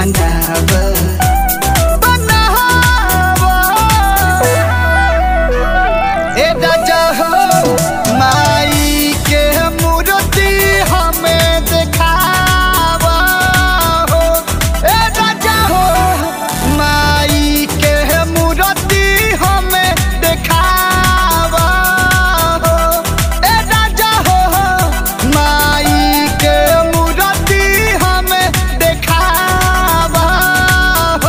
मंगावा ए राजा हो माई के मूर्ति हमें दिखावा हो ए राजा हो माई के मूर्ति हमें दिखावा हो ए राजा हो माई के मूर्ति हमें दिखावा हो।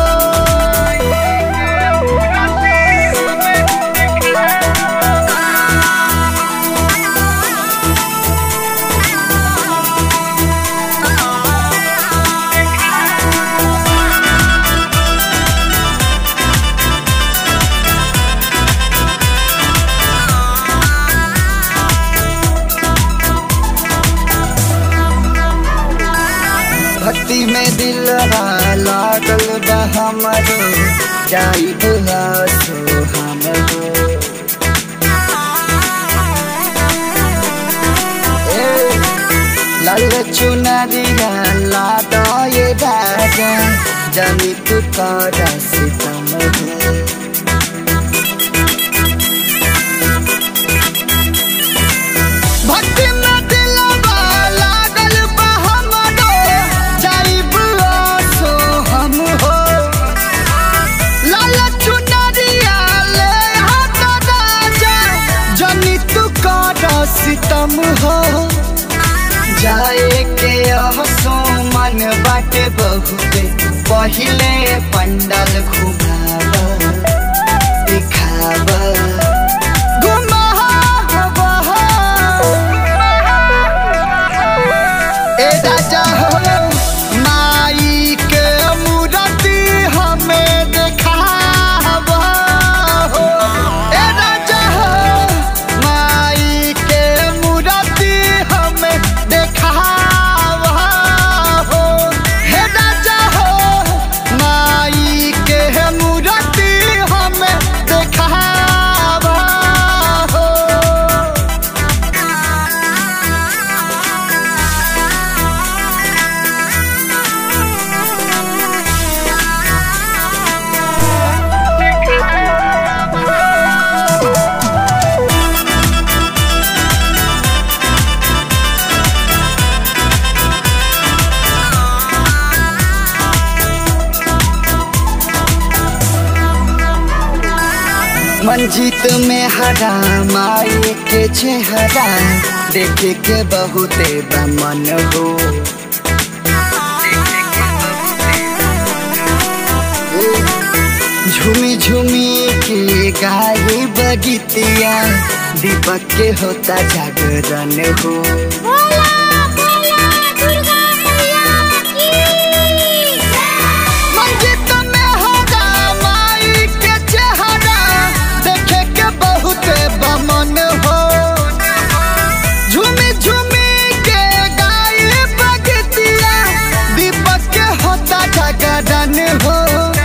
भक्ति में दिलवा लागल बा हमरो जाइब आसो हमरो लाल चुनरिया लादा ये राजा जानी तू करा सितम हो भक्ति में दिलवा लागल बा हमरो जाइब आसो हम हो लाल चुनरिया ले हाथ राजा जानी तू करा सितम हो जाए के हसो मन बाटे बहुते पहिले पंडल घुमावा दिखावा घुमावा ए राजा हो माई के मूर्ति हमें दिखावा हो ए राजा हो माई के मूर्ति हमें दिखावा हो हे राजा हो माई के मूर्ति हमें दिखावा हो। मंजीत में हरा माई के चेहरा देखे के बहुते बमन हो झूमी झूमी के गाये बगीतिया दीपक के होता जागरण हो मंजीत में हरा माई के चेहरा देखे के बहुते बमन हो झूमी झूमी के गाये बगीतिया दीपक के होता जागरण हो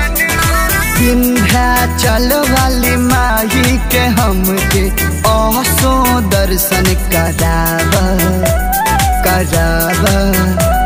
विंध्याचल वाली माई के हमके असो दर्शन करावा करावा